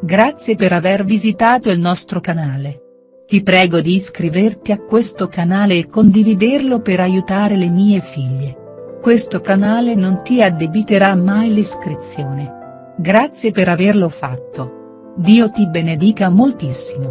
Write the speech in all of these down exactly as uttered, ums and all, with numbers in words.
Grazie per aver visitato il nostro canale. Ti prego di iscriverti a questo canale e condividerlo per aiutare le mie figlie. Questo canale non ti addebiterà mai l'iscrizione. Grazie per averlo fatto. Dio ti benedica moltissimo.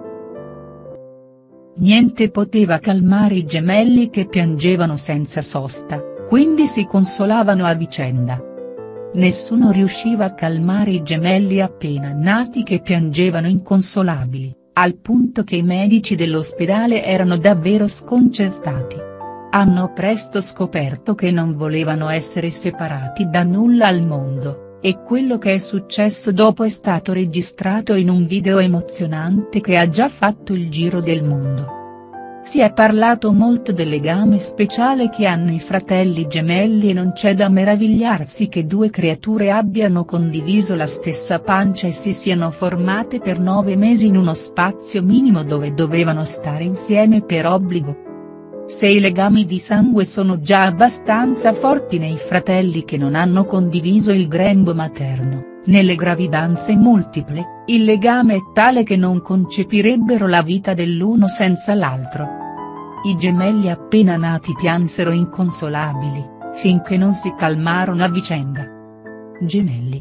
Niente poteva calmare i gemelli che piangevano senza sosta, quindi si consolavano a vicenda. Nessuno riusciva a calmare i gemelli appena nati che piangevano inconsolabili, al punto che i medici dell'ospedale erano davvero sconcertati. Hanno presto scoperto che non volevano essere separati da nulla al mondo, e quello che è successo dopo è stato registrato in un video emozionante che ha già fatto il giro del mondo. Si è parlato molto del legame speciale che hanno i fratelli gemelli e non c'è da meravigliarsi che due creature abbiano condiviso la stessa pancia e si siano formate per nove mesi in uno spazio minimo dove dovevano stare insieme per obbligo. Se i legami di sangue sono già abbastanza forti nei fratelli che non hanno condiviso il grembo materno, nelle gravidanze multiple, il legame è tale che non concepirebbero la vita dell'uno senza l'altro. I gemelli appena nati piansero inconsolabili, finché non si calmarono a vicenda. Gemelli.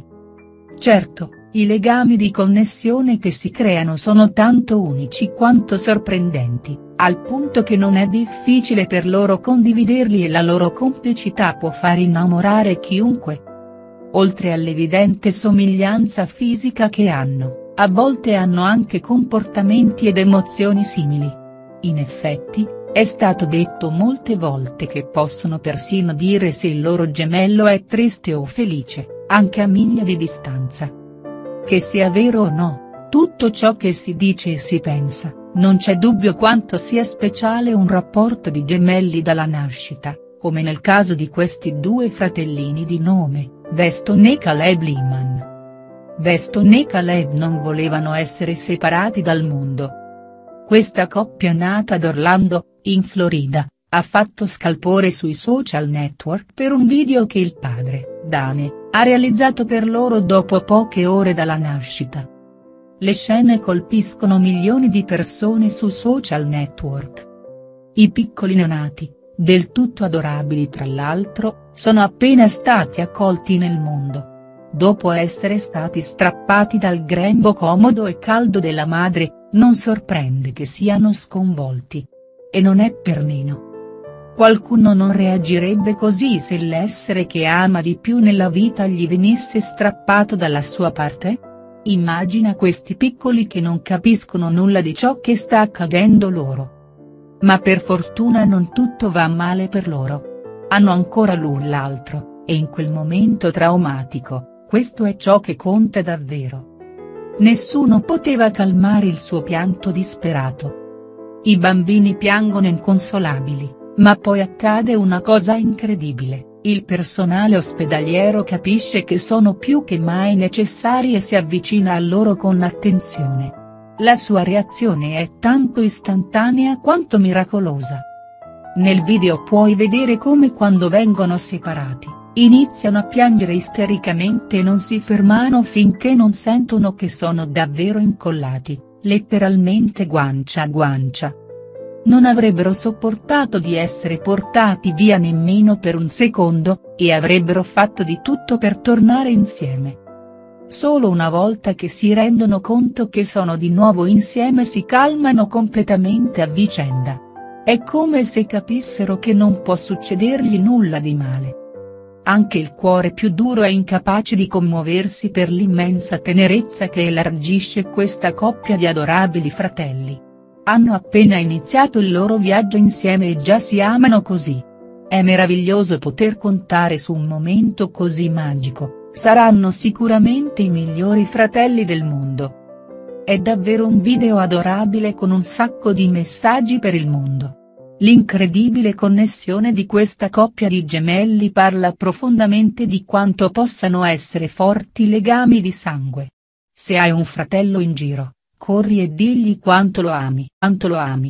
Certo, i legami di connessione che si creano sono tanto unici quanto sorprendenti, al punto che non è difficile per loro condividerli e la loro complicità può far innamorare chiunque. Oltre all'evidente somiglianza fisica che hanno, a volte hanno anche comportamenti ed emozioni simili. In effetti, è stato detto molte volte che possono persino dire se il loro gemello è triste o felice, anche a miglia di distanza. Che sia vero o no, tutto ciò che si dice e si pensa, non c'è dubbio quanto sia speciale un rapporto di gemelli dalla nascita, come nel caso di questi due fratellini di nome Weston e Caleb Lehman. Weston e Caleb non volevano essere separati dal mondo. Questa coppia nata ad Orlando, in Florida, ha fatto scalpore sui social network per un video che il padre, Dane, ha realizzato per loro dopo poche ore dalla nascita. Le scene colpiscono milioni di persone su social network. I piccoli neonati, del tutto adorabili tra l'altro, sono appena stati accolti nel mondo. Dopo essere stati strappati dal grembo comodo e caldo della madre, non sorprende che siano sconvolti. E non è per meno. Qualcuno non reagirebbe così se l'essere che ama di più nella vita gli venisse strappato dalla sua parte? Immagina questi piccoli che non capiscono nulla di ciò che sta accadendo loro. Ma per fortuna non tutto va male per loro. Hanno ancora l'un l'altro, e in quel momento traumatico, questo è ciò che conta davvero. Nessuno poteva calmare il suo pianto disperato. I bambini piangono inconsolabili, ma poi accade una cosa incredibile, il personale ospedaliero capisce che sono più che mai necessari e si avvicina a loro con attenzione. La sua reazione è tanto istantanea quanto miracolosa. Nel video puoi vedere come quando vengono separati, iniziano a piangere istericamente e non si fermano finché non sentono che sono davvero incollati, letteralmente guancia a guancia. Non avrebbero sopportato di essere portati via nemmeno per un secondo, e avrebbero fatto di tutto per tornare insieme. Solo una volta che si rendono conto che sono di nuovo insieme si calmano completamente a vicenda. È come se capissero che non può succedergli nulla di male. Anche il cuore più duro è incapace di commuoversi per l'immensa tenerezza che elargisce questa coppia di adorabili fratelli. Hanno appena iniziato il loro viaggio insieme e già si amano così. È meraviglioso poter contare su un momento così magico, saranno sicuramente i migliori fratelli del mondo. È davvero un video adorabile con un sacco di messaggi per il mondo. L'incredibile connessione di questa coppia di gemelli parla profondamente di quanto possano essere forti i legami di sangue. Se hai un fratello in giro, corri e digli quanto lo ami, quanto lo ami.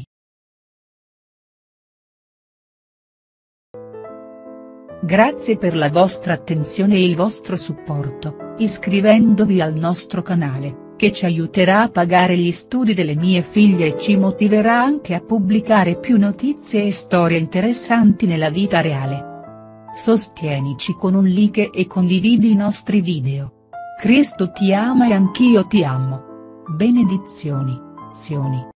Grazie per la vostra attenzione e il vostro supporto, iscrivendovi al nostro canale, che ci aiuterà a pagare gli studi delle mie figlie e ci motiverà anche a pubblicare più notizie e storie interessanti nella vita reale. Sostienici con un like e condividi i nostri video. Cristo ti ama e anch'io ti amo. Benedizioni.